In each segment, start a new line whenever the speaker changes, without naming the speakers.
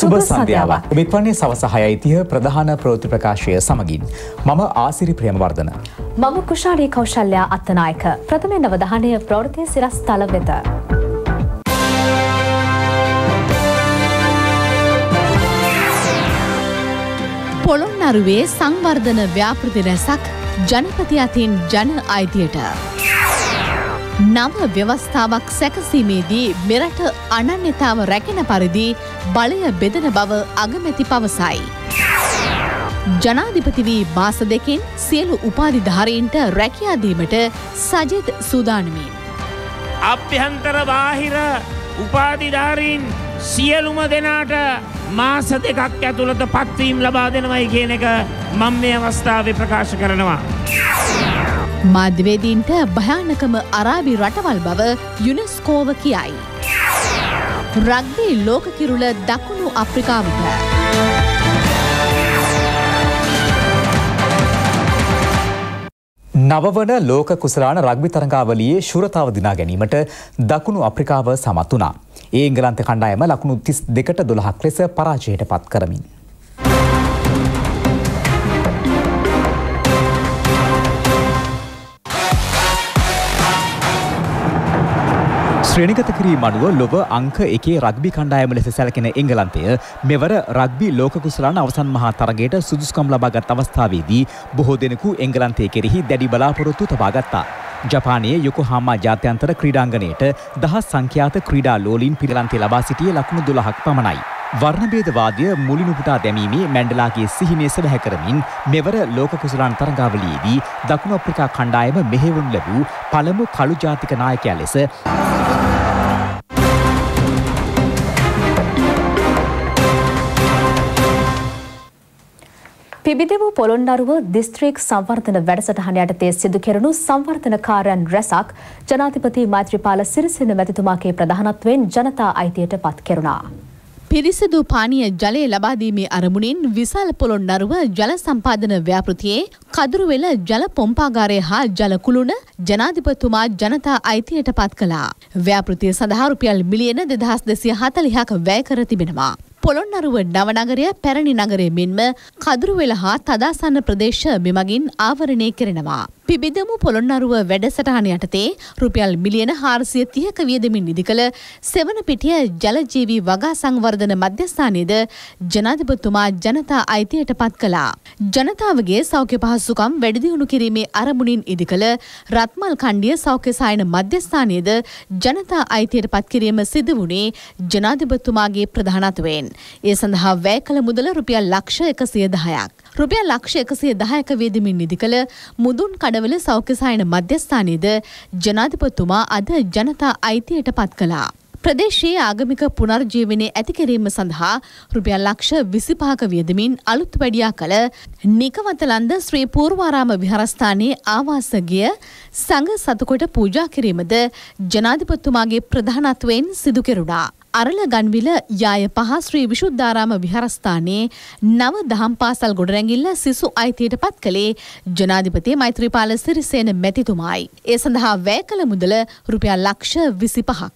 සුබ සන්ධ්‍යාවක්. ඔබ එක්වන්නේ සවස 6:30 ප්‍රධාන ප්‍රවෘත්ති ප්‍රකාශය සමගින්. මම ආසිරි ප්‍රේමවර්ධන.
මම කුෂාලී කෞශල්‍යා අත්තනායක. ප්‍රථමයෙන් අවධානය ප්‍රවෘත්ති සිරස්තල වෙත.
පොළොන්නරුවේ සංවර්ධන ව්‍යාපෘති රැසක් ජනපති අතින් ජන අයිතියට. නව ව්‍යවස්ථාවක් සැකසීමේදී මෙරට අනන්‍යතාව රැකෙන පරිදි බලය බෙදන බව අගමැති පවසයි. ජනාධිපති වී මාස දෙකින් සියලු උපාධිධාරීන්ට රැකියා දීමට සජිත් සූදානමින්.
අභ්‍යන්තර බාහිර උපාධිධාරීන් සියලුම දෙනාට මාස දෙකක් ඇතුළත පත්වීම් ලබා දෙනවයි කියන එක මම මේ අවස්ථාවේ ප්‍රකාශ කරනවා.
මාධ්‍යවේදීන්ට භයානකම අරාබි රටවල් බව යුනෙස්කෝව කියයි. රග්බි ලෝක කිරුළ දකුණු අප්‍රිකාවට.
නවවන ලෝක කුසලාන රග්බි තරඟාවලියේ ශූරතාව දිනා ගැනීමට දකුණු අප්‍රිකාව සමත් වුණා. ඒ එංගලන්ත කණ්ඩායම ලකුණු 32ට 12ක් ලෙස පරාජයට පත් කරමින්. ශ්‍රේණිගත කිරීම අනුව ලොව අංක 1 රග්බි කණ්ඩායම ලෙස සැලකෙන එංගලන්තය මෙවර රග්බි ලෝක කුසලාන අවසන් මහා තරගයට සුදුසුකම් ලබාගත් අවස්ථාවේදී බොහෝ දෙනෙකු එංගලන්තය කෙරෙහි දැඩි බලාපොරොත්තු තබා ගත්තා. ජපානයේ යොකෝහාමා ජාත්‍යන්තර ක්‍රීඩාංගණයට දහස් සංඛ්‍යාත ක්‍රීඩා ලෝලීන් පිරිලන්තය ලබා සිටියේ ලකුණු 12ක් පමණයි. වර්ණභේදවාදය මුලින් උපුටා දැමීමේ මැන්ඩලාගේ සිහිනය සැබෑ කරමින් මෙවර ලෝක කුසලාන තරඟාවලියේදී දකුණු අප්‍රිකා කණ්ඩායම මෙහෙවනු ලැබූ පළමු කළු ජාතික නායකයා ලෙස
පිබිදෙව් පොළොන්නරුව දිස්ත්‍රික් සංවර්ධන වැඩසටහන යටතේ සිදු කෙරුණු සංවර්ධන කාර්යයන් රැසක් ජනාධිපති මෛත්‍රීපාල සිරිසේන මැතිතුමාගේ ප්‍රධානත්වයෙන් ජනතා අයිතියට පත් කෙරුණා.
පිරිසිදු පානීය ජලය ලබා දීමේ අරමුණින් විශාල පොළොන්නරුව ජල සම්පාදන ව්‍යාපෘතියේ කදුරුවෙල ජල පොම්පාගාරය හා ජල කුළුණ ජනාධිපතිතුමා ජනතා අයිතියට පත් කළා. ව්‍යාපෘතිය සඳහා රුපියල් මිලියන 2240ක් වැය කර තිබෙනවා. පොළොන්නරුව නවනගරය පැරණි නගරය මෙන්ම කදුරුවෙල හා තදාසන්න ප්‍රදේශ මෙමගින් ආවරණය කෙරෙනවා. පිබිදමු පොළොන්නරුව වැඩසටහන යටතේ රුපියල් මිලියන 430ක වියදමින් නිදි කළ සෙවණපිටිය ජලජීවී වගා සංවර්ධන මධ්‍යස්ථානයේද ජනාධිපතිතුමා ජනතා අයිතියට පත් කළා. ජනතාවගේ සෞඛ්‍ය පහසුකම් වැඩි දියුණු කිරීමේ අරමුණින් ඉදි කළ රත්මල් කණ්ඩිය සෞඛ්‍ය සායන මධ්‍යස්ථානයේද ජනතා අයිතියට පත් කිරීම සිදු වුණේ ජනාධිපතිතුමාගේ ප්‍රධානත්වයෙන්. ඒ සඳහා වැය කළ මුදල රුපියල් ලක්ෂ 110ක්. රුපියල් ලක්ෂ 110ක වියදමින් නිදි කළ මුදුන් කඩවල සෞඛ්‍ය සායන මධ්‍යස්ථානයේද ජනාධිපතිතුමා අද ජනතා අයිතියට පත් කළා. ප්‍රදේශයේ ආගමික පුනර්ජීවනය ඇති කිරීම සඳහා රුපියල් ලක්ෂ 25ක වියදමින් අලුත් වැඩියා කළ නිකවතලන්ද ශ්‍රී පූර්වාරාම විහාරස්ථානයේ ආවාසගිය සංඝ සතුකොට පූජා කිරීමද ජනාධිපතිතුමාගේ ප්‍රධානත්වයෙන් සිදු කෙරුණා. අරලගන්විල යාය 5 ශ්‍රී විශුද්ධාරාම විහාරස්ථානයේ නව දහම් පාසල් ගොඩනැගිල්ල සිසු අයිතියට පත් කළේ ජනාධිපති මෛත්‍රීපාල සිරිසේන මැතිතුමායි. ඒ සඳහා වැය කළ මුදල රුපියල් ලක්ෂ 25ක්.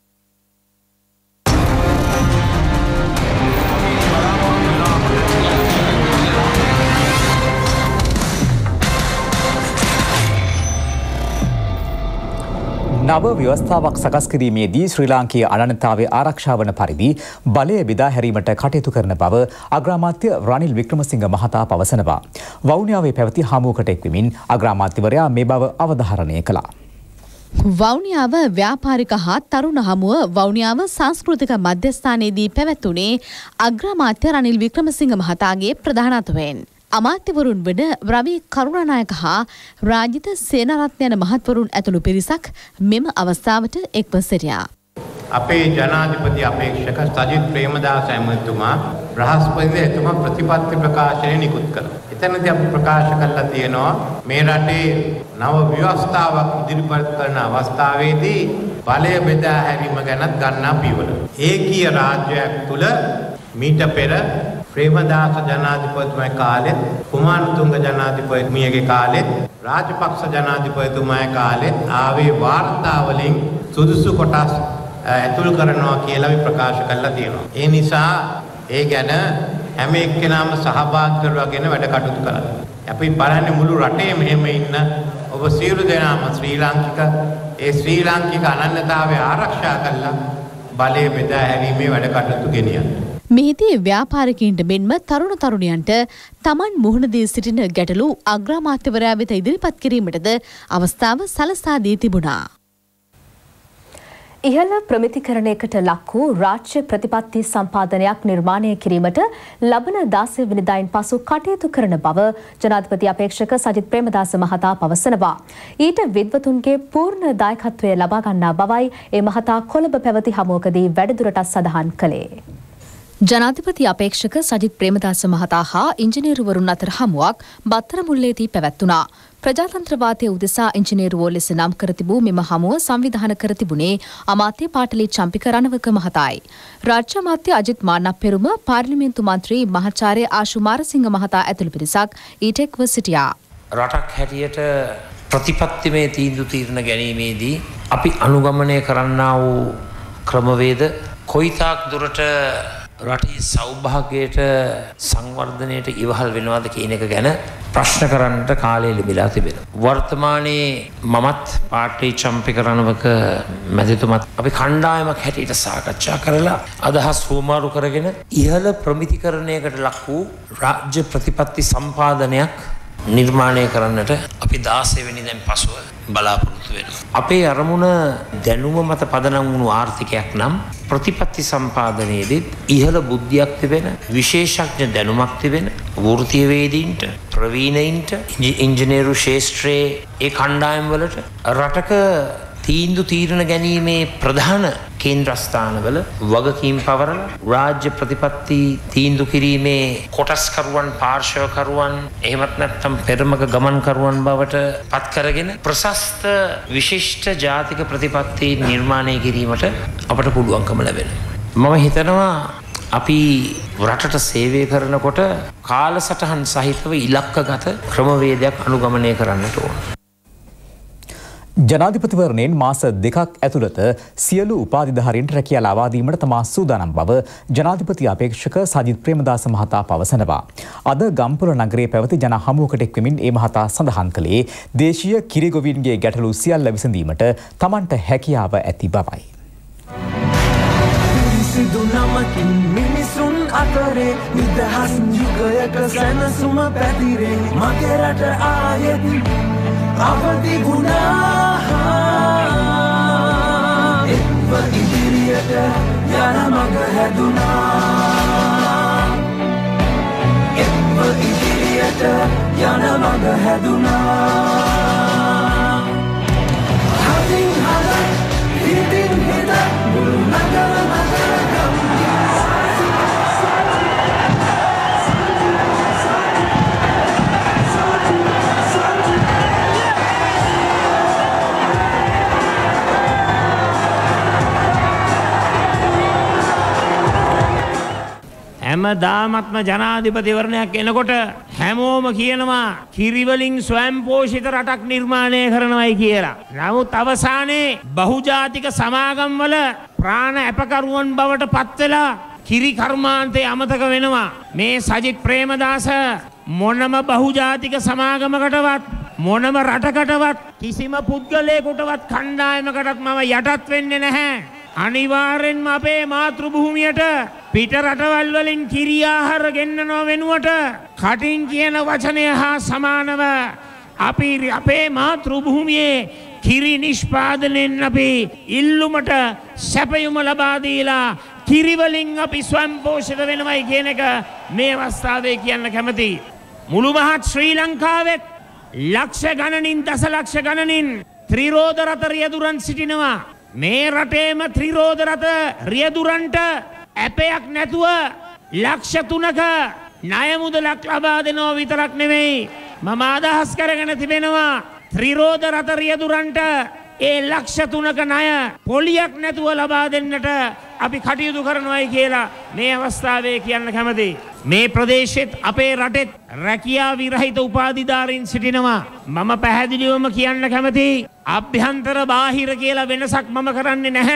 නව ව්‍යවස්ථාවක් සකස් කිරීමේදී ශ්‍රී ලාංකීය අනන්‍යතාවයේ ආරක්ෂා වන පරිදි බලය බෙදා හැරීමට කටයුතු කරන බව අග්‍රාමාත්‍ය රනිල් වික්‍රමසිංහ මහතා පවසනවා. වවුනියාවේ පැවති හමුවකට එක්වමින් අග්‍රාමාත්‍යවරයා මේ බව අවධාරණය කළා.
වවුනියාව ව්‍යාපාරික හා තරුණ හමුව වවුනියාව සංස්කෘතික මධ්‍යස්ථානයේදී පැවැත්වුණේ අග්‍රාමාත්‍ය රනිල් වික්‍රමසිංහ මහතාගේ ප්‍රධානත්වයෙන්. අමාත්‍යවරුන් වන රවි කරුණානායක හා රාජිත සේනාරත්න යන මහත්වරුන් ඇතුළු පිරිසක් මෙම අවස්ථාවට එක්ව සිටියා.
අපේ ජනාධිපති අපේක්ෂක සජිත් ප්‍රේමදාස ඇමතිතුමා බ්‍රහස්පතින්දා එතුමා ප්‍රතිපත්ති ප්‍රකාශනය නිකුත් කළා. එතනදී අපි ප්‍රකාශ කළා තියෙනවා මේ රටේ නව ව්‍යවස්ථාවක් ඉදිරිපත් කරන අවස්ථාවේදී බලය බෙදා හැරීම ගැනත් ගන්නා පියවර. ඒකීය රාජ්‍යයක් තුල මීට පෙර ප්‍රේමදාස ජනාධිපතිතුමාගේ කාලෙත් කුමාරතුංග ජනාධිපතිතුමියගේ කාලෙත් රාජපක්ෂ ජනාධිපතිතුමාගේ කාලෙත් ආවේ වාර්තා වලින් සුදුසු කොටස් ඇතුල් කරනවා කියලා අපි ප්‍රකාශ කරලා තියෙනවා. ඒ නිසා ඒ ගැන හැම එක්කෙනාම සහභාගී කරගෙන වැඩ කටයුතු කරන්න. අපි බලන්නේ මුළු රටේ මෙහෙම ඉන්න ඔබ සියලු දෙනාම ශ්‍රී ලාංකික ඒ ශ්‍රී ලාංකික අනන්‍යතාවය ආරක්ෂා කරලා බලය බෙදා හැරීමේ වැඩ කටයුතු ගෙනියන්න.
මෙහිදී ව්‍යාපාරිකයින්ට මෙන්ම තරුණ තරුණියන්ට තමන් මුහුණ දී සිටින ගැටලු අග්‍රාමාත්‍යවරයා වෙත ඉදිරිපත් කිරීමටද අවස්ථාව සලසා දී තිබුණා.
ඉහළ ප්‍රමිතිකරණයකට ලක් වූ රාජ්‍ය ප්‍රතිපත්ති සම්පාදනයක් නිර්මාණය කිරීමට ලබන 16 වෙනිදායින් පසු කටයුතු කරන බව ජනාධිපති අපේක්ෂක සජිත් ප්‍රේමදාස මහතා පවසනවා. ඊට විද්වතුන්ගේ පූර්ණ දායකත්වය ලබා ගන්නා බවයි ඒ මහතා කොළඹ පැවති හමුවකදී වැඩිදුරටත් සඳහන් කළේ. ජනාධිපති අපේක්ෂක සජිත් ප්‍රේමදාස මහතා හා ඉංජිනේරුවරුන් අතර හමුවක් බත්තරමුල්ලේදී පැවැත්වුණා. ප්‍රජාතන්ත්‍රවාදයේ උදෙසා ඉංජිනේරුවෝ ලෙස නම් කර තිබූ මෙම හමුව සංවිධානය කර තිබුණේ අමාත්‍ය පාටලී චම්පික රණවක මහතායි. රාජ්‍ය අමාත්‍ය අජිත් මාන්නප්පෙරුම, පාර්ලිමේන්තු මන්ත්‍රී මහාචාර්ය ආශු මාරසිංහ මහතා ඇතුළු පිරිසක් ඊට එක්ව සිටියා.
රටක් හැටියට ප්‍රතිපත්තිමය තීන්දුව తీරන ගැනීමේදී අපි අනුගමනය කරන්නා වූ ක්‍රමවේද කොයිතාක් දුරට රටේ සෞභාග්‍යයට සංවර්ධනයට ඉවහල් වෙනවද කියන එක ගැන ප්‍රශ්න කරන්නට කාලය ලැබිලා තිබෙනවා. වර්තමානයේ මමත් පාටලී චම්පික රණවක මැතිතුමත් අපි කණ්ඩායමක් හැටියට සාකච්ඡා කරලා අදහස් හුවමාරු කරගෙන ඉහළ ප්‍රමිතිකරණයකට ලක් වූ රාජ්‍ය ප්‍රතිපත්ති සම්පාදනයක් නිර්මාණය කරන්නට අපි 16 වෙනිදාන් පසුව බලාපොරොත්තු වෙනවා. අපේ අරමුණ දැනුම මත පදනම් වුණු ආර්ථිකයක් නම් ප්‍රතිපත්ති සම්පාදනයේදී ඉහළ බුද්ධියක් තිබෙන, විශේෂඥ දැනුමක් තිබෙන වෘත්තීයවේදීන්ට, ප්‍රවීණයින්ට, ඉංජිනේරු ශාස්ත්‍රයේ ඒ කණ්ඩායම් වලට රටක තීන්දුව తీරන ගැනීමේ ප්‍රධාන කේන්ද්‍රස්ථානවල වගකීම් පවරලා රාජ්‍ය ප්‍රතිපත්ති තීන්දුව කිරීමේ කොටස්කරුවන්, පාර්ශවකරුවන්, එහෙමත් නැත්නම් පෙරමග ගමන්කරුවන් බවට පත් කරගෙන ප්‍රශස්ත විශිෂ්ට ජාතික ප්‍රතිපත්ති නිර්මාණය කිරීමට අපට පුළුවන්කම ලැබෙනවා. මම හිතනවා අපි රටට සේවය කරනකොට කාලසටහන් සහිතව ඉලක්කගත ක්‍රමවේදයක් අනුගමනය කරන්නට ඕන.
ජනාධිපතිවරණයෙන් මාස 2ක් ඇතුළත සියලු උපාධිධාරීන්ට රැකියාව ලබා දීමට තමා සූදානම් බව ජනාධිපති අපේක්ෂක සජිත් ප්‍රේමදාස මහතා පවසනවා. අද ගම්පොළ නගරයේ පැවති ජන හමුවකට එක්වෙමින් ඒ මහතා සඳහන් කළේ දේශීය කිරිගොවීන්ගේ ගැටලු සියල්ල විසඳීමට තමන්ට හැකියාව ඇති බවයි.
මිනිසුන් අතරේ නිදහස් යුගයක සැනසුම පැතිරේ මගේ රට ආයෙත් අවදි වුණා එක්ව ඉදිරියට යන මඟ හැදුනා එක්ව ඉදිරියට යන මඟ හැදුනා හදින් හද හිතින් හිත මුළු නගර
හැමදාමත්ම ජනාධිපතිවරණයක් එනකොට හැමෝම කියනවා කිරිවලින් ස්වයංපෝෂිත රටක් නිර්මාණය කරනවයි කියලා. නමුත් අවසානයේ බහුජාතික සමාගම්වල ප්‍රාණ අපකරුවන් බවට පත් වෙලා කිරි කර්මාන්තය අමතක වෙනවා. මේ සජිත් ප්‍රේමදාස මොනම බහුජාතික සමාගමකටවත් මොනම රටකටවත් කිසිම පුද්ගලයෙකුටවත් කණ්ඩායමකටත් මම යටත් වෙන්නේ නැහැ. අනිවාර්යෙන්ම අපේ මාතෘ භූමියට පිට රටවල් වලින් කිරි ආහාර ගෙන්නනව වෙනුවට කටින් කියන වචනය හා සමානව අපි අපේ මාතෘ භූමියේ කිරි නිෂ්පාදනයෙන් අපි ඉල්ලුමට සැපයුම ලබා දීලා කිරි වලින් අපි ස්වයංපෝෂිත වෙනවයි කියන එක මේ අවස්ථාවේ කියන්න කැමතියි. මුළු මහත් ශ්‍රී ලංකාවේ ලක්ෂ ගණනින් දසලක්ෂ ගණනින් ත්‍රිරෝද රථ රියදුරන් සිටිනවා. මේ රටේම ත්‍රිරෝද රථ රියදුරන්ට ඇපයක් නැතුව ලක්ෂ 3ක ණය මුදලක් ලබා දෙනවා විතරක් නෙවෙයි මම අදහස් කරගෙන තිබෙනවා ත්‍රිරෝද රථ රියදුරන්ට ඒ ලක්ෂ 3ක ණය පොලියක් නැතුව ලබා දෙන්නට අපි කටයුතු කරනවායි කියලා මේ අවස්ථාවේ කියන්න කැමතියි. මේ ප්‍රදේශෙත් අපේ රටෙත් රැකියා විරහිත උපාධිධාරීන් සිටිනවා. මම පැහැදිලිවම කියන්න කැමතියි අභ්‍යන්තර බාහිර කියලා වෙනසක් මම කරන්නේ නැහැ.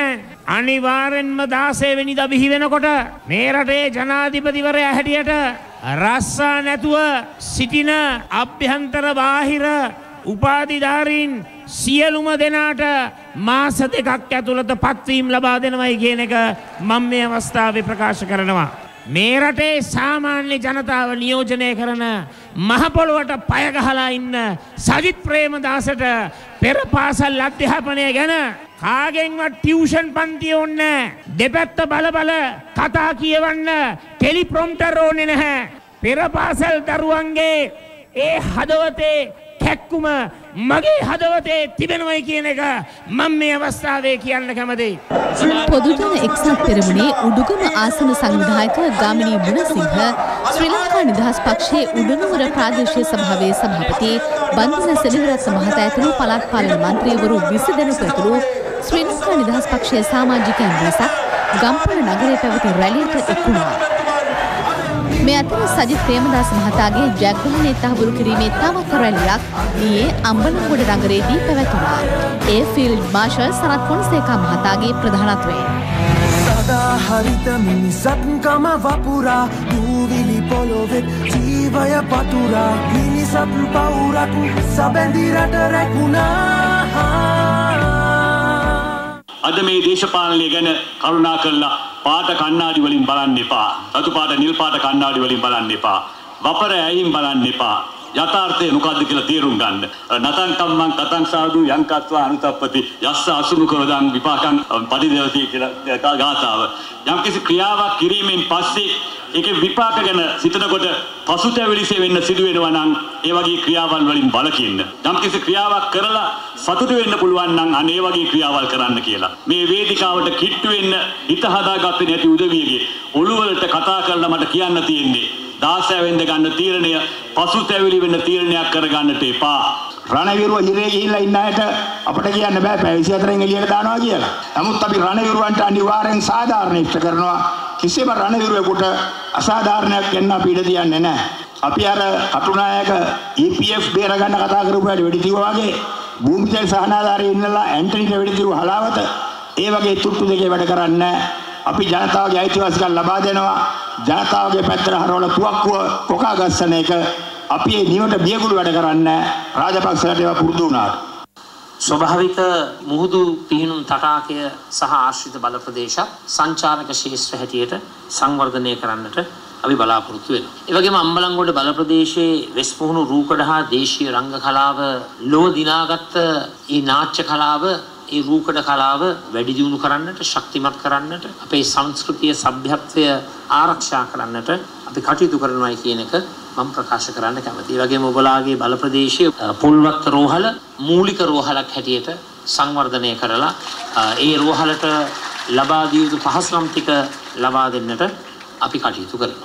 අනිවාර්යෙන්ම 16 වෙනිදා බිහි වෙනකොට මේ රටේ ජනාධිපතිවරයා හැටියට රස්සා නැතුව සිටින අභ්‍යන්තර බාහිර උපාධිධාරීන් සියලුම දෙනාට මාස 2ක් ඇතුළත පත්වීම් ලබා දෙනවයි කියන එක මම මේ අවස්ථාවේ ප්‍රකාශ කරනවා. මේ රටේ සාමාන්‍ය ජනතාව නියෝජනය කරන මහ පොළොවට පය ගහලා ඉන්න සජිත් ප්‍රේමදාසට පෙර පාසල් අධ්‍යාපනය ගැන කාගෙන්වත් ටියුෂන් පන්ති ඕනේ දෙපැත්ත බල කතා කියවන්න ටෙලිප්‍රොම්ප්ටර් ඕනේ නැහැ. පෙර පාසල් දරුවන්ගේ ඒ හදවතේ කැක්කුම මගේ හදවතේ තිබෙනවයි කියන එක මම මේ අවස්ථාවේ කියන්න කැමතියි.
පොදුජන එක්සත් පෙරමුණේ උඩුගම ආසන සංවිධායක ගාමිණී මුණසිංහ ශ්‍රී ලංකා නිදහස් පක්ෂයේ උඩනුවර ප්‍රාදේශීය සභාවේ සභාපති බන්දුල සෙනවිරත්න මහතා ඇතුළු පළාත් පාලන මන්ත්‍රීවරු 20 දෙනෙකු ඇතුළු ශ්‍රී ලංකා නිදහස් පක්ෂයේ සමාජිකයන් රැසක් ගම්පහ නගරයේ පැවති රැළියට එක්වුණා. මේ අතර සජිත් ප්‍රේමදාස මහතාගේ ජයග්‍රහණය තහවුරු කිරීමේ තවත් රැළියක් ඊයේ අම්බලන්ගොඩ නගරයේදී පැවැතුණා. ඒ ෆීල්ඩ් මාර්ෂල් සරත් ෆොන්සේකා මහතාගේ ප්‍රධානත්වයෙන්
සදා හරිත මිනිසත්කම වපුරා දූවිලි පොළොවෙත් ජීවය පතුරා මිනිසත් පවුරක් සබැඳි රට රැකුණා.
අද මේ දේශපාලනය ගැන කරුණා කරලා පාට කණ්ණාඩි වලින් බලන්න එපා. රතු පාට නිල් පාට කණ්ණාඩි වලින් බලන්න එපා. වපර ඇයින් බලන්න එපා. යථාර්ථය මොකද්ද කියලා තේරුම් ගන්න. නතං කම්මං කතං සාදු යංකත්වා අනුතප්පති යස්ස අසුමුකරදං විපාකං පටිදේවති කියලා ගාථාව. යම්කිසි ක්‍රියාවක් කිරීමෙන් පස්සේ ඒකේ විපාක ගැන සිතනකොට පසුතැවිලිසේ වෙන්න සිදු වෙනවා නම් ඒ වගේ ක්‍රියාවල් වලින් බලකින්න. යම්කිසි ක්‍රියාවක් කරලා සතුටු වෙන්න පුළුවන් නම් අනේ වගේ ක්‍රියාවල් කරන්න කියලා. මේ වේදිකාවට කිට්ටු වෙන්න හිත හදාගත්තේ නැති උදවියගේ ඔළුව වලට කතා කරලා මට කියන්න තියෙන්නේ 16 වෙනිදා ගන්න තීරණය පසුතැවිලි වෙන්න තීරණයක් කරගන්නට එපා.
රණවිරුව හිරේ ගිහිල්ලා ඉන්න අයට අපිට කියන්න බෑ පැය 24න් එළියට දානවා කියලා. නමුත් අපි රණවිරුවන්ට අනිවාර්යෙන් සාධාරණීකృత කරනවා. කිසිම රණවිරුවෙකුට අසාධාරණයක් වෙන්න අපි ඉඩ තියන්නේ නැහැ. අපි අර කටුනායක EPF බේර ගන්න කතා කරපු වැඩි වෙඩි තියුවා වගේ භූමිතල සහනාධාරී ඉන්නලා ඇන්ටනිට වෙඩි තියුව හලාවත ඒ වගේ තුට්ටු දෙකේ වැඩ කරන්නේ අපි ජනතාවගේ අයිතිවාසිකම් ලබා දෙනවා. ජනතාවගේ පැත්තට හරවල පුවක්කුව කොකා ගස්සන එක අපි මේ නිවට බියගුළු වැඩ කරන්නේ රාජපක්ෂලට ඒවා පුරුදු වුණාට.
ස්වභාවික මුහුදු පිහිනුම් තටාකය සහ ආශ්‍රිත බල ප්‍රදේශ සංචාරක ශේෂ්ත්‍ර හැටියට සංවර්ධනය කරන්නට අපි බලාපොරොත්තු වෙනවා. ඒ වගේම අම්බලන්ගොඩ බල ප්‍රදේශයේ වෙස්මුහුණු රූකඩ හා දේශීය රංග කලාව ලොව දිනාගත් ඒ නාට්‍ය කලාව ඒ රූකඩ කලාව වැඩි දියුණු කරන්නට ශක්තිමත් කරන්නට අපේ සංස්කෘතිය සભ્યත්වය ආරක්ෂා කරන්නට අපි කටයුතු කරනවා කියන එක මම ප්‍රකාශ කරන්න කැමතියි. ඒ වගේම ඔබලාගේ බල ප්‍රදේශයේ පොල්වත් රෝහල මූලික රෝහලක් හැටියට සංවර්ධනය කරලා ඒ රෝහලට ලබා දිය යුතු පහසුකම් ටික ලබා දෙන්නට අපි කටයුතු කරනවා.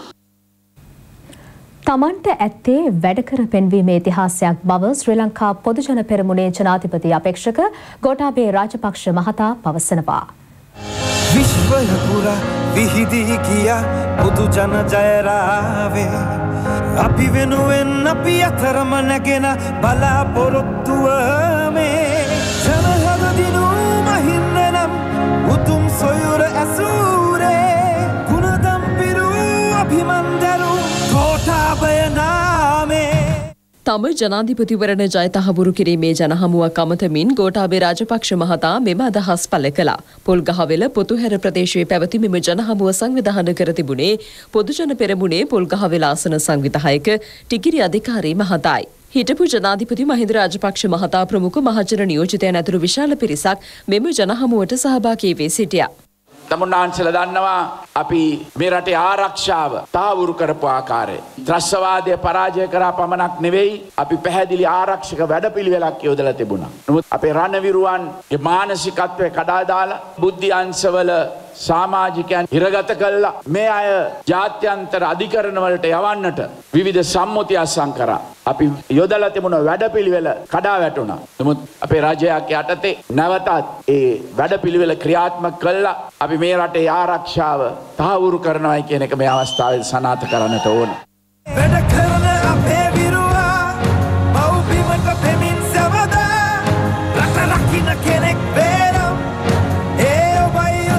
තමන්ට ඇත්තේ වැඩකර පෙන්වීමේ ඉතිහාසයක් බව ශ්‍රී ලංකා පොදුජන පෙරමුණේ ජනාධිපති අපේක්ෂක ගෝඨාභය රාජපක්ෂ මහතා පවසනවා.
විශ්වය පුරා විහිදී ගියා පොදුජන ජයරාවේ අපි වෙනුවෙන් අපි අතරම නැගෙන බලාපොරොත්තුව මේ ජනහද දිනු මහින්ද නම් උතුම් සොයුර ඇසුරේ ගුණදම් පිරු අභිමන්දරු ගෝඨාභය නාමේ
තම ජනාධිපතිවරණ ජය තහවුරු කිරීමේ ජනහමුවක් අමතමින් ගෝඨාභය රාජපක්ෂ මහතා මෙම අදහස් පළ කළා. පොල්ගහවෙල පොතුහැර ප්‍රදේශයේ පැවති මෙම ජනහමුව සංවිධානය කර තිබුණේ පොදුජන පෙරමුණේ පොල්ගහවෙල ආසන සංවිධායක ටිකිරි අධිකාරී මහතායි. හිටපු ජනාධිපති මහින්ද රාජපක්ෂ මහතා ප්‍රමුඛ මහජන නියෝජිතයන් ඇතුළු විශාල පිරිසක් මෙම ජනහමුවට සහභාගී වී සිටියා.
තමුන්නාන්සල දන්නවා අපි මේ රටේ ආරක්ෂාව තහවුරු කරපු ආකාරය. ත්‍රස්තවාදය පරාජය කරා පමණක් නෙවෙයි අපි පැහැදිලි ආරක්ෂක වැඩපිළිවෙලක් යොදලා තිබුණා. නමුත් අපේ රණවිරුවන්ගේ මානසිකත්වය කඩා දාලා බුද්ධි අංශවල සමාජිකයන් හිරගත කළා. මේ අය ජාත්‍යන්තර අධිකරණ වලට යවන්නට විවිධ සම්මුති අත්සන් කරා. අපි යොදලා තිබුණ වැඩපිළිවෙල කඩා වැටුණා. නමුත් අපේ රජයක් යටතේ නැවතත් ඒ වැඩපිළිවෙල ක්‍රියාත්මක කළා. අපි මේ රටේ ආරක්ෂාව තහවුරු කරනවායි කියන එක මේ අවස්ථාවේ සනාථ කරන්නට ඕන.
වැඩ කරන අපේ විරුවා මව්බිමට පෙමින් සවදා රට රකින්න කෙනෙක් බේරම් ඒ ඔබයි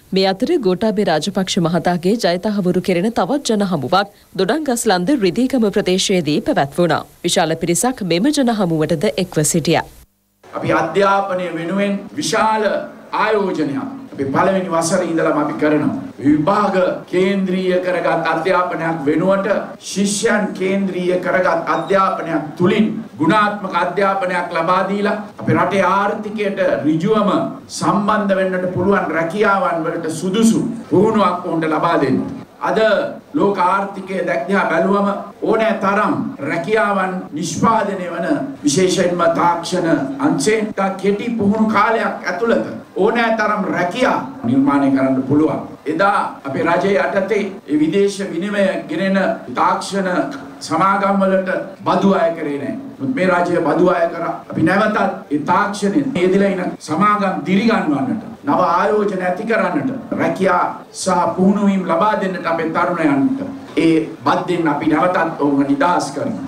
මේ අතර ගෝඨාභය රාජපක්ෂ මහතාගේ ජයතහවුරු කෙරෙන තවත් ජනහමුවක් දොඩංගස්ලන්ද රිදීගම ප්‍රදේශයේදී පැවැත්වුණා. විශාල පිරිසක් මෙම ජනහමුවටද එක්ව සිටියා.
අපි අධ්‍යාපනය වෙනුවෙන් විශාල ආයෝජනයක් අපි පළවෙනි වසරේ ඉඳලම අපි කරනවා. විභාග කේන්ද්‍රීය කරගත් අධ්‍යාපනයක් වෙනුවට ශිෂ්‍යයන් කේන්ද්‍රීය කරගත් අධ්‍යාපනයක් තුලින් ගුණාත්මක අධ්‍යාපනයක් ලබා දීලා අපේ රටේ ආර්ථිකයට ඍජුවම සම්බන්ධ වෙන්නට පුළුවන් රැකියාවන් වලට සුදුසු පුහුණුවක් උන්ට ලබා දෙන්න. අද ලෝක ආර්ථිකය දැක්දිහා බැලුවම ඕනෑ තරම් රැකියාවන් නිෂ්පාදනය වන විශේෂයෙන්ම තාක්ෂණ අංශයෙන් කෙටි පුහුණු කාලයක් ඇතුළත ඕනෑ තරම් රැකියා නිර්මාණය කරන්න පුළුවන්. එදා අපේ රජයේ යටතේ ඒ විදේශ විනිමය ගෙනෙන තාක්ෂණ සමාගම් වලට බදු අය කරේ නැහැ. මේ රජය බදු අය කරා. අපි නැවතත් ඒ තාක්ෂණයේ යෙදලා ඉන්න සමාගම් දිරිගන්වන්නට නව ආයෝජන ඇති කරන්නට රැකියා සහ පුහුණුවීම් ලබා දෙන්නට අපේ තරුණයන්ට ඒ බද්දෙන් අපි නැවතත් ඔවුන් නිදහස් කරනවා.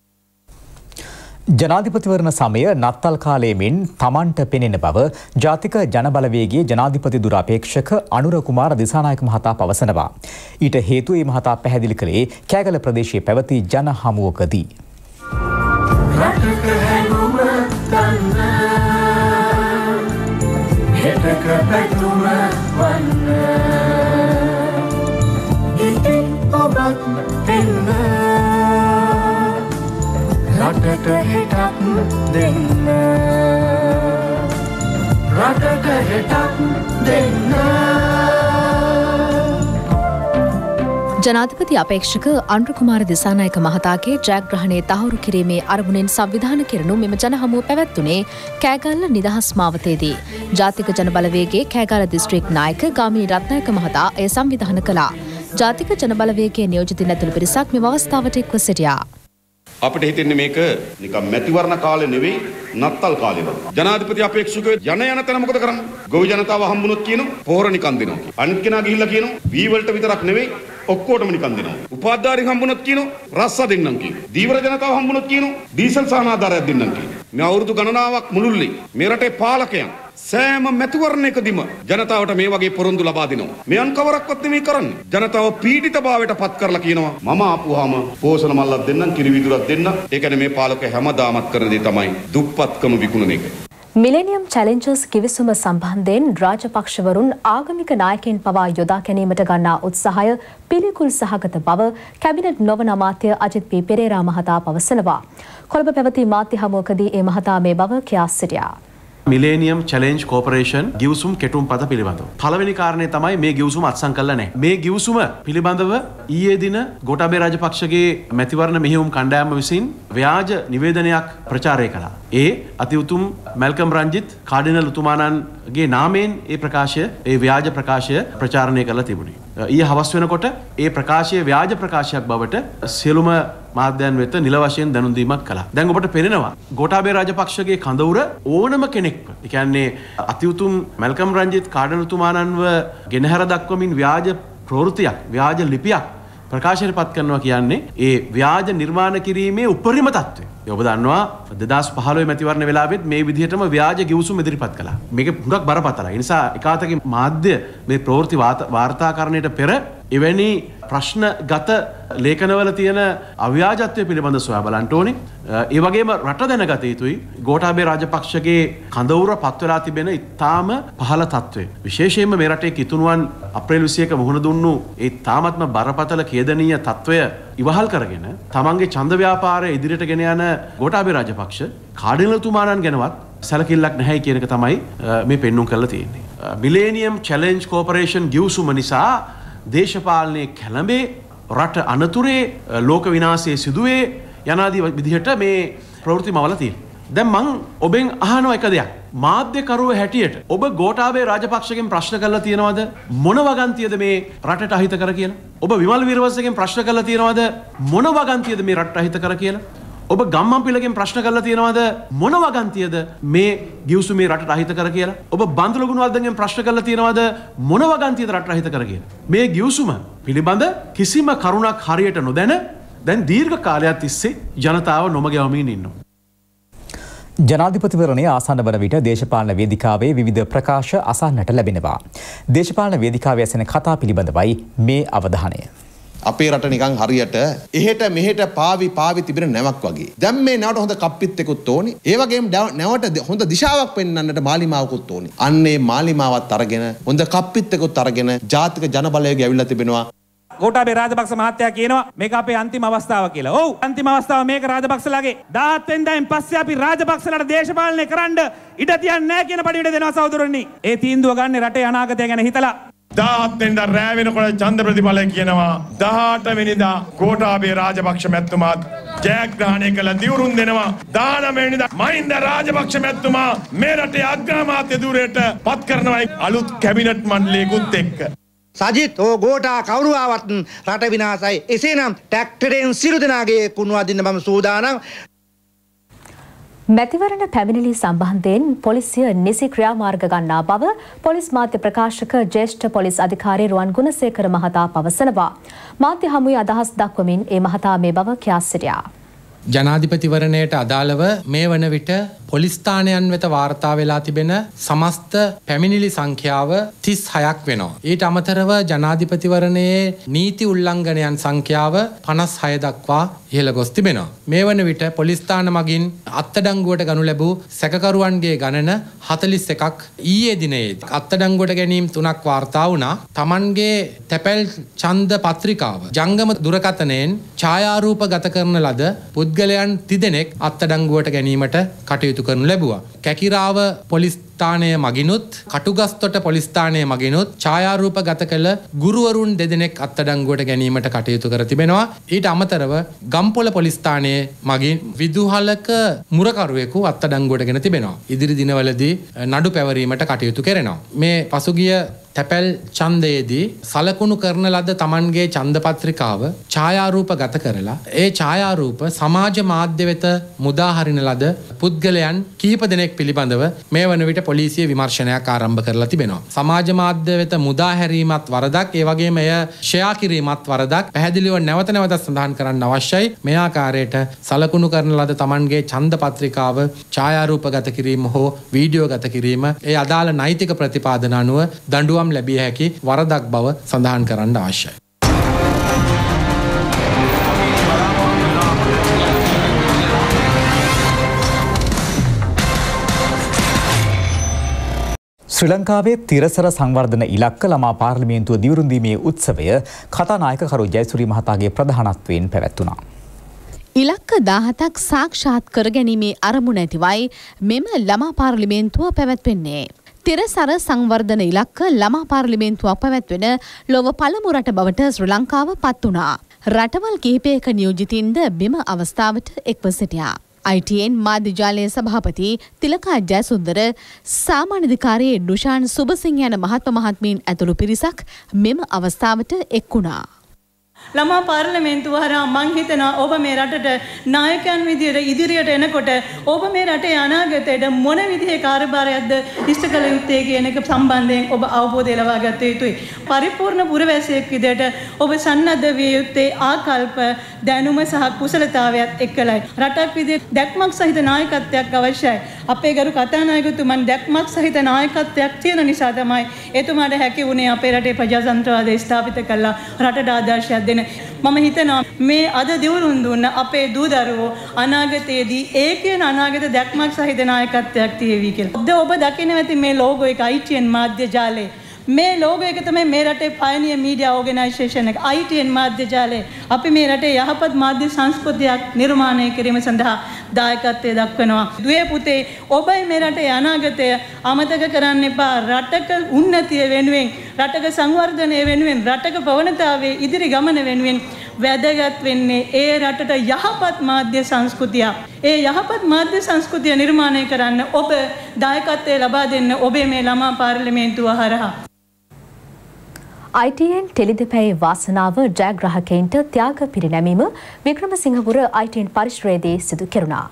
ජනාධිපතිවරණ සමය නත්තල් කාලයේ මෙන් තමන්ට පෙනෙන බව ජාතික ජනබලවේගයේ ජනාධිපති දුරාපේක්ෂක අනුර කුමාර දිසානායක මහතා පවසනවා. ඊට හේතුව මේ මහතා පැහැදිලි කළේ කෑගල ප්‍රදේශයේ පැවති ජන හමුවකදී.
රටට හෙටක් දෙන්න රටට හෙටක් දෙන්න.
ජනාධිපති අපේක්ෂක අනුර කුමාර දිසානායක මහතාගේ ජයග්‍රහණය තහවුරු කිරීමේ අරමුණෙන් සංවිධානය කෙරෙනු මෙම ජනහමුව පැවැත්වුණේ කෑගල්ල නිදහස් මාවතේදී. ජාතික ජනබලවේගයේ කෑගල්ල දිස්ත්‍රික් නායක ගාමිණී රත්නායක මහතා එය සංවිධානය කළා. ජාතික ජනබලවේගයේ නියෝජිතින් ඇතුළු පිරිසක් මෙම අවස්ථාවට එක්ව සිටියා.
අපිට හිතෙන්නේ මේක නිකම් මැතිවරණ කාලේ නෙවෙයි නත්තල් කාලේ වගේ. ජනාධිපති අපේක්ෂකයෝ යන තැන මොකද කරන්නේ? ගොවි ජනතාව හම්බුනොත් කියනවා පොහොර නිකන් දෙනවා. අනිත් කෙනා ගිහිල්ලා කියනවා වී වලට විතරක් නෙවෙයි ඔක්කොටම නිකන් දෙනවා. උපාධාරී හම්බුනොත් කියනවා රස්ස දෙන්නම් කියනවා. දීවර ජනතාව හම්බුනොත් කියනවා ඩීසල් සහනාධාරයක් දෙන්නම් කියනවා. මේ අවුරුදු ගණනාවක් මුළුල්ලේ මේ රටේ පාලකයන් සෑම මැතිවරණයකදීම ජනතාවට මේ වගේ පොරොන්දු ලබා දෙනවා. මෙයන් කවරක්වත් නෙමෙයි කරන්නේ. ජනතාව පීඩිතභාවයට පත් කරලා කියනවා මම ආපුවාම පෝෂණ මල්ලක් දෙන්නම් කිරි විදුරක් දෙන්නම්. ඒ කියන්නේ මේ පාලකයා හැමදාමත් කරන දේ තමයි දුප්පත්කම විකුණන එක.
මිලේනියම් චැලෙන්ජර්ස් කිවිසුම සම්බන්ධයෙන් රාජපක්ෂවරුන් ආගමික නායකයන් පවා යොදා ගැනීමට ගන්නා උත්සාහය පිළිකුල් සහගත බව කැබිනට් නොවන අමාත්‍ය අජිත් පී පෙරේරා මහතා පවසනවා. කොළඹ පැවති මාධ්‍ය හමුවකදී ඒ මහතා මේ බව කියා සිටියා.
මිලේනියම් චැලෙන්ජ් කෝපරේෂන් ගිවිසුම් කෙටුම් පත පිළිබඳව. පළවෙනි කාරණේ තමයි මේ ගිවිසුම අත්සන් කළා නැහැ. මේ ගිවිසුම පිළිබඳව ඊයේ දින ගෝඨාභය රාජපක්ෂගේ මැතිවරණ මෙහෙයුම් කණ්ඩායම විසින් ව්‍යාජ නිවේදනයක් ප්‍රචාරය කළා. ඒ අති උතුම් මැල්කම් රංජිත් කාඩිනල් උතුමාණන්ගේ නාමයෙන් ඒ ප්‍රකාශය ඒ ව්‍යාජ ප්‍රකාශය ප්‍රචාරණය කරලා තිබුණේ. ඊයේ හවස් වෙනකොට ඒ ප්‍රකාශය ව්‍යාජ ප්‍රකාශයක් බවට සියලුම මාධ්‍යයන් වෙත නිල වශයෙන් දැනුම් දීමක් කළා. දැන් ඔබට පේනවා ගෝඨාභය රාජපක්ෂගේ කඳවුර ඕනම කෙනෙක්ව, ඒ කියන්නේ අති උතුම් මැල්කම් රංජිත් කාඩිනල්තුමාණන්ව ගෙනහැර දක්වමින් ව්‍යාජ ප්‍රවෘත්තියක්, ව්‍යාජ ලිපියක් ප්‍රකාශයට පත් කරනවා කියන්නේ ඒ ව්‍යාජ නිර්මාණ කිරීමේ උපරිම තත්ත්වය. ඔබ දන්නවා 2015 මැතිවරණ වෙලාවෙත් මේ විදිහටම ව්‍යාජ ගිවිසුම් ඉදිරිපත් කළා. මේක හුඟක් බරපතලයි. ඒ නිසා එකාතකින් මාධ්‍ය මේ ප්‍රවෘත්ති වාර්තාකරණයට පෙර එවැනි ප්‍රශ්නගත ලේඛනවල තියෙන අව්‍යාජත්වය පිළිබඳ සොයා බලන්න ඕනේ. ඒ වගේම රට දැනගත යුතුයි ගෝඨාභය රාජපක්ෂගේ කඳවුර පත් වෙලා තිබෙන ඉතාම පහළ තත්ත්වය. විශේෂයෙන්ම මේ රටේ කිතුණුවන් අප්‍රේල් 21 මුහුණ දුන්නු ඒ තාමත්ම බරපතල ඛේදනීය තත්ත්වය ඉවහල් කරගෙන තමන්ගේ ඡන්ද ව්‍යාපාරය ඉදිරියට ගෙන යන ගෝඨාභය රාජපක්ෂ කාඩිනල්තුමාණන් ගැනවත් සැලකිල්ලක් නැහැ කියන එක තමයි මේ පෙන්눔 කරලා තියෙන්නේ. මිලේනියම් චැලෙන්ජ් කෝපරේෂන් ගිවිසුම නිසා දේශපාලනයේ කැළඹේ රට අනතුරේ ලෝක විනාශයේ සිදුවේ යනාදී විදිහට මේ ප්‍රවෘත්ති මවලා තියෙනවා. දැන් මං ඔබෙන් අහනවා එක දෙයක්. මාධ්‍යකරුව හැටියට ඔබ ගෝඨාභය රාජපක්ෂගෙන් ප්‍රශ්න කරලා තියෙනවද මොන වගන්තියද මේ රටට අහිත කර කියලා? ඔබ විමල් වීරවංශගෙන් ප්‍රශ්න කරලා තියෙනවද මොන වගන්තියද මේ රටට අහිත කර කියලා? ඔබ ගම්මන්පිලගෙන් ප්‍රශ්න කරලා තියෙනවද මොන වගන්තියද මේ ගිවිසුමේ රටට අහිත කර කියලා? ඔබ බන්දුල ගුණවර්ධනගෙන් ප්‍රශ්න කරලා තියෙනවද මොන වගන්තියද රටට අහිත කර කියලා? මේ ගිවිසුම පිළිබඳ කිසිම කරුණක් හරියට නොදැන දැන් දීර්ඝ කාලයක් තිස්සේ ජනතාව නොමග යවමින් ඉන්නවා.
ජනාධිපතිවරණය ආසන්න වන විට දේශපාලන වේදිකාවේ විවිධ ප්‍රකාශ අසන්නට ලැබෙනවා. දේශපාලන වේදිකාවේ ඇසෙන කතා පිළිබඳවයි මේ අවධානය.
අපේ රට නිකන් හරියට එහෙට මෙහෙට පාවි තිබෙන නැවක් වගේ. දැන් මේ නැවට හොඳ කප්පිත්තෙකුත් ඕනි. ඒ වගේම නැවට හොඳ දිශාවක් පෙන්වන්නට මාලිමාවකුත් ඕනි. අන්නේ මාලිමාවත් අරගෙන හොඳ කප්පිත්තෙකුත් අරගෙන ජාතික ජනබලයේගේ ඇවිල්ලා තිබෙනවා.
ගෝඨාභය රාජපක්ෂ මහත්තයා කියනවා මේක අපේ අන්තිම අවස්ථාව කියලා. ඔව් අන්තිම අවස්ථාව මේක රාජපක්ෂලාගේ. 17 වෙනිදායින් පස්සේ අපි රාජපක්ෂලාට දේශපාලනය කරන්න ඉඩ තියන්නේ නැහැ කියන පණිවිඩය දෙනවා සහෝදරනි. ඒ තීන්දුව ගන්න රටේ අනාගතය ගැන හිතලා
17 වෙනිදා රෑ වෙනකොට ඡන්ද ප්‍රතිඵලය කියනවා 18 වෙනිදා ගෝඨාභය රාජපක්ෂ මැතිතුමාත් ජයග්‍රහණය කළ දිවුරුම් දෙනවා 19 වෙනිදා මහින්ද රාජපක්ෂ මැතිතුමා මේ රටේ අග්‍රාමාත්‍ය ධුරයට පත් කරනවා අලුත් කැබිනට් මණ්ඩලයකුත් එක්ක.
සජිත් ගෝඨා කවුරු ආවත් රට විනාශයි. එසේනම් ට්‍රැක්ටරෙන් සිළු දෙනාගේ කුණු අදින්න මම සූදානම්.
මැතිවරණ පැමිණිලි සම්බන්ධයෙන් පොලිසිය නිසි ක්‍රියාමාර්ග ගන්නා බව පොලිස් මාධ්‍ය ප්‍රකාශක ජ්‍යෙෂ්ඨ පොලිස් අධිකාරී රුවන් ගුණසේකර මහතා පවසනවා. මාධ්‍ය හමුවේ අදහස් දක්වමින් ඒ මහතා මේ බව කියා සිටියා.
ජනාධිපතිවරණයට අදාළව මේ වන විට පොලිස් ස්ථානයන් වෙත වාර්තා වෙලා තිබෙන සමස්ත පැමිණිලි සංඛ්‍යාව 36ක් වෙනවා. ඊට අමතරව ජනාධිපතිවරණයේ නීති උල්ලංඝනයන් සංඛ්‍යාව 56 දක්වා ඉහළ ගොස් තිබෙනවා. මේ වන විට පොලිස් ස්ථාන මගින් අත්අඩංගුවට ගනු ලැබූ සැකකරුවන්ගේ ගණන 41ක් ඊයේ දිනයේ අත්අඩංගුවට ගැනීම 3ක් වාර්තා වුණා. Tamanගේ තැපැල් ඡන්ද පත්‍රිකාව ජංගම දුරකථනයෙන් ඡායාරූප ගත කරන ලද පුද්ගලයන් 30 දෙනෙක් අත්අඩංගුවට ගැනීමට කටයුතු කරනු ලැබුවා. කැකිරාව පොලිස් ස්ථානය මගිනුත් කටුගස්තොට පොලිස් ස්ථානය මගිනුත් ඡායාරූප ගත කළ ගුරුවරුන් 2 දෙනෙක් අත්අඩංගුවට ගැනීමට කටයුතු කර තිබෙනවා. ඊට අමතරව ගම්පොළ පොලිස් ස්ථානයේ මගින් විදුහලක මුරකරුවෙකු අත්අඩංගුවට ගෙන තිබෙනවා. ඉදිරි දිනවලදී නඩු පැවරීමට කටයුතු කරනවා. මේ පසුගිය තැපැල් ඡන්දයේදී සලකුණු කරන ලද Tamanගේ ඡන්ද පත්‍රිකාව ඡායාරූප ගත කරලා ඒ ඡායාරූප සමාජ මාධ්‍ය වෙත මුදා හරින ලද පුද්ගලයන් කිහිප දෙනෙක් පිළිබඳව මේ වන විට පොලිසිය විමර්ශනයක් ආරම්භ කරලා තිබෙනවා. සමාජ මාධ්‍ය වෙත මුදා හැරීමත් වරදක්, ඒ වගේම එය ෂෙයා කිරීමත් වරදක්. පැහැදිලිව නැවත නැවතත් සඳහන් කරන්න අවශ්‍යයි. මේ ආකාරයට සලකුණු කරන ලද Tamanගේ ඡන්ද පත්‍රිකාව ඡායාරූප ගත කිරීම හෝ වීඩියෝ ගත කිරීම ඒ අදාළ නෛතික ප්‍රතිපාදන අනුව දඬුවම් ලැබිය හැකි වරදක් බව සඳහන් කරන්න අවශ්‍යයි.
ශ්‍රී ලංකාවේ තිරසර සංවර්ධන ඉලක්ක ළමා පාර්ලිමේන්තුව දිවුරුම් දීමේ උත්සවය කතානායක කරු ජයසූරිය මහතාගේ ප්‍රධානත්වයෙන් පැවැත්වුණා.
ඉලක්ක 17ක් සාක්ෂාත් කර ගැනීමේ අරමුණ ඇතිවයි මෙම ළමා පාර්ලිමේන්තුව පැවැත්වෙන්නේ. තිරසර සංවර්ධන ඉලක්ක ළමා පාර්ලිමේන්තුවක් පැවැත්වෙන ලොව පළමු රට බවට ශ්‍රී ලංකාව පත් වුණා. රටවල් කිහිපයක නියෝජිතින්ද මෙම අවස්ථාවට එක්ව සිටියා. ITN මාධ්‍ය ජාලයේ සභාපති තිලකා ජයසුන්දර සාමාන්‍යාධිකාරී නුෂාන් සුබසිංහ යන මහත්ම මහත්මීන් ඇතුළු පිරිසක් මෙම අවස්ථාවට එක් වුණා.
ළමා පාර්ලිමේන්තුව හරහා මං හිතනවා ඔබ මේ රටට නායකයන් විදියට ඉදිරියට එනකොට ඔබ මේ රටේ අනාගතයට මොන විදිහේ කාර්යභාරයක්ද ඉෂ්ට කළ යුත්තේ කියන එක සම්බන්ධයෙන් ඔබ අවබෝධය ලබා ගත යුතුයි. පරිපූර්ණ පුරවැසියෙක් විදියට ඔබ සන්නද්ධ විය යුත්තේ ආකල්ප දැනුම සහ කුසලතාවයත් එක්කලයි. රටක් විදියට දැක්මක් සහිත නායකත්වයක් අවශ්‍යයි. අපේ ගරු කතානායකතුමන් දැක්මක් සහිත නායකත්වයක් තියෙන නිසා තමයි එතුමාට හැකි වුණේ අපේ රටේ ප්‍රජාතන්ත්‍රවාදය ස්ථාපිත කළා රටට ආදර්ශයක් දෙන්න. මම හිතනවා මේ අද දිවුරුම් දුන්න අපේ දූ දරුවෝ අනාගතයේදී ඒ කියන අනාගත දැක්මක් සහිත නායකත්වයක් තියේවි කියලා. ඔබ දකින්න ඇති මේ ලෝගෝ එක ITN මාධ්‍ය ජාලය. මේ ලෝගෝ එක තමයි මේ රටේ පයනියර් මීඩියා ඕගනයිසේෂන් එක ITN මාධ්‍ය ජාලය. අපි මේ රටේ යහපත් මාධ්‍ය සංස්කෘතියක් නිර්මාණය කිරීම සඳහා දායකත්වය දක්වනවා. දුවේ පුතේ ඔබයි මේ රටේ අනාගතය අමතක කරන්න එපා. රටක උන්නතිය වෙනුවෙන්, රටක සංවර්ධනය වෙනුවෙන්, රටක ප්‍රවණතාවයේ ඉදිරි ගමන වෙනුවෙන් වැදගත් වෙන්නේ ඒ රටට යහපත් මාධ්‍ය සංස්කෘතිය. ඒ යහපත් මාධ්‍ය සංස්කෘතිය නිර්මාණය කරන්න ඔබ දායකත්වය ලබා දෙන්න ඔබේ මේ ළමා පාර්ලිමේන්තුව හරහා.
ITN ටෙලිදෙපැයි වාසනාව ජයග්‍රාහකයින්ට ත්‍යාග පිරිනැමීම වික්‍රමසිංහපුර ITN පරිශ්‍රයේදී සිදු කෙරුණා.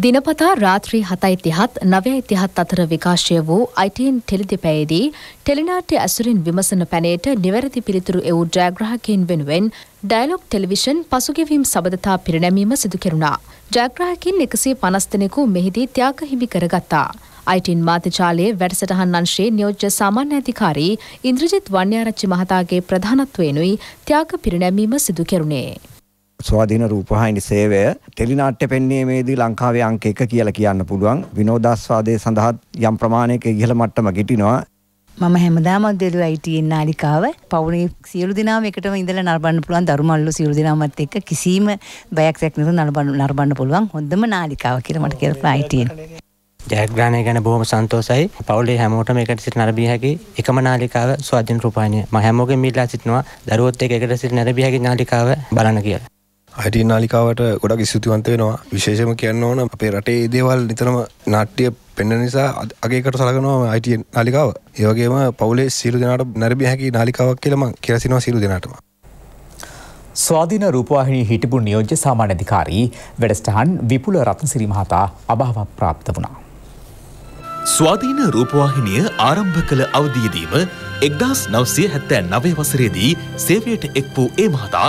දිනපතා රාත්‍රී 7:30 9:30 අතර විකාශය වූ ITN ටෙලිදෙපැයේදී ටෙලිනාට්‍ය ඇසුරින් විමසන පැනයට නිවැරදි පිළිතුරු එවූ ජයග්‍රාහකයින් වෙනුවෙන් ඩයලොග් ටෙලිවිෂන් පසුගිවීම් සබඳතා පිරිනැමීම සිදු කෙරුණා. ජයග්‍රාහකයින් 150 දෙනෙකු මෙහිදී ත්‍යාග හිමි කරගත්තා. ITN මාධ්‍යජාලයේ වැඩසටහන් අංශයේ නියෝජ්‍ය සාමාන්‍ය අධිකාරී ඉන්ද්‍රජිත් වන්‍යාරච්චි මහතාගේ ප්‍රධානත්වයෙනුයි ත්‍යාග පිරිනැමීම සිදු කෙරුණේ.
ස්වාධීන රූපවාහිනී සේවය ටෙලිනාට්‍ය පෙන්වීමේදී ලංකාවේ අංක 1 කියලා කියන්න පුළුවන්. විනෝදාස්වාදයේ සඳහා යම් ප්‍රමාණයක ඉහළ මට්ටමක හිටිනවා.
මම හැමදාම දෙලු ITN නාලිකාව පවුනේ සියලු දෙනාම එකටම ඉඳලා නරඹන්න පුළුවන්. දරුමල්ලු සියලු දෙනාමත් එක්ක කිසිම බයක් නැතුව නරඹන්න පුළුවන් හොඳම නාලිකාව කියලා මට කියලා ITN.
ජයග්‍රහණය ගැන බොහොම සන්තෝෂයි. පවුලේ හැමෝටම එකට සිට නරඹිය හැකි එකම නාලිකාව ස්වාධීන රූපවාහිනිය. මම හැමෝගෙම ඉල්ලා සිටිනවා දරුවොත් එක්ක එකට සිට නරඹිය හැකි නාලිකාව බලන්න කියලා.
ITN නාලිකාවට ගොඩක් ස්තුතිවන්ත වෙනවා. විශේෂයෙන්ම කියන්න ඕන අපේ රටේ දේවල් නිතරම නාට්‍ය පෙන්වන නිසා අගයකට සලකනවා ITN නාලිකාව. ඒ වගේම පවුලේ සියලු දෙනාට නරඹිය හැකි නාලිකාවක් කියලා මම කියලා සිනවා සියලු දෙනාටම.
ස්වාධීන රූපවාහිනී හිටපු නියෝජ්‍ය සාමාන්‍ය අධිකාරී වැඩසටහන් විපුල රත්නසිරි මහතා අභාව ප්‍රාප්ත වුණා.
ස්වාධීන රූපවාහිනිය ආරම්භ කළ අවධියේදීම 1979 වසරේදී සේවයට එක් වූ ඒ මහතා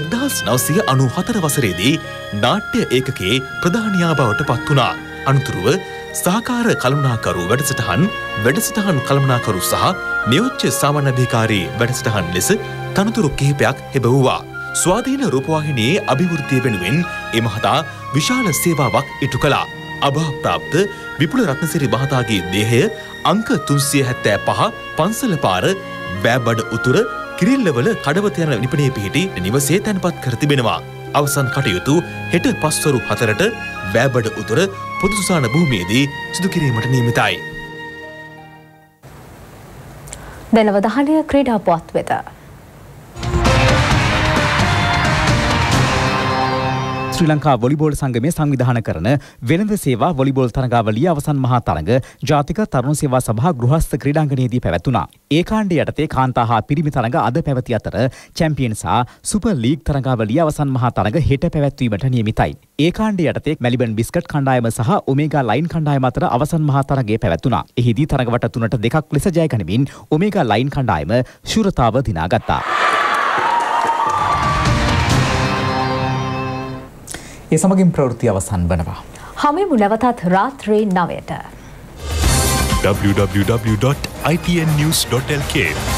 1994 වසරේදී නාට්‍ය ඒකකයේ ප්‍රධානියා බවට පත් වුණා. අනතුරුව සහකාර කළමනාකරු වැඩසටහන් කළමනාකරු සහ නියෝජ්‍ය සාමාන්‍ය අධිකාරී වැඩසටහන් ලෙස තනතුරු කිහිපයක් ලැබුවා. ස්වාධීන රූපවාහිනියේ අභිවෘද්ධිය වෙනුවෙන් ඒ මහතා විශාල සේවාවක් ඉටු කළා. අභාවප්‍රාප්ත විපුල රත්නසිරි මහතාගේ දේහය අංක 375 පන්සල පාර බෑබඩ උතුර කිරිල්ලවල කඩවත යන නිපනේ පිහිටි නිවසේ තැන්පත් කර තිබෙනවා. අවසන් කටයුතු හෙට පස්වරු 4ට බෑබඩ උතුර පොදු සුසාන භූමියේදී සිදු කිරීමට නියමිතයි.
දැනවදහනය ක්‍රීඩා පුවත් වෙත.
ශ්‍රී ලංකා වොලිබෝල් සංගමය සංවිධානය කරන වෙළඳ සේවා වොලිබෝල් තරගාවලිය අවසන් මහා තරඟ ජාතික තරුණ සේවා සභා ගෘහස්ත ක්‍රීඩාංගණයේදී පැවැතුණා. ඒ කාණ්ඩය යටතේ කාන්තා හා පිරිමි තරඟ අද පැවති අතර චැම්පියන් සහ සුපර් ලීග් තරගාවලිය අවසන් මහා තරඟ හෙට පැවැත්වීමට නියමිතයි. ඒ කාණ්ඩය යටතේ මෙල්බන් බිස්කට් කණ්ඩායම සහ ඔමේගා ලයින් කණ්ඩායම අතර අවසන් මහා තරඟය පැවැතුණා. එහිදී තරඟ වට 3ට 2ක් ලෙස ජය ගනිමින් ඔමේගා ලයින් කණ්ඩායම ශූරතාව දිනාගත්තා. ඒ සමගින් ප්‍රවෘත්ති අවසන් වනවා.
හමුවෙමු නැවතත් රාත්‍රී 9ට.
www.itnnews.lk